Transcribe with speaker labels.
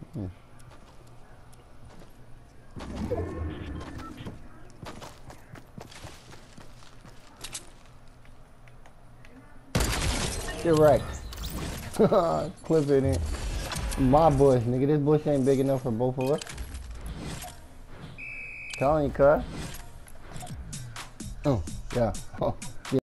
Speaker 1: Get right. Clip it in. My bush, nigga. This bush ain't big enough for both of us. Telling you, cuz. Oh, yeah.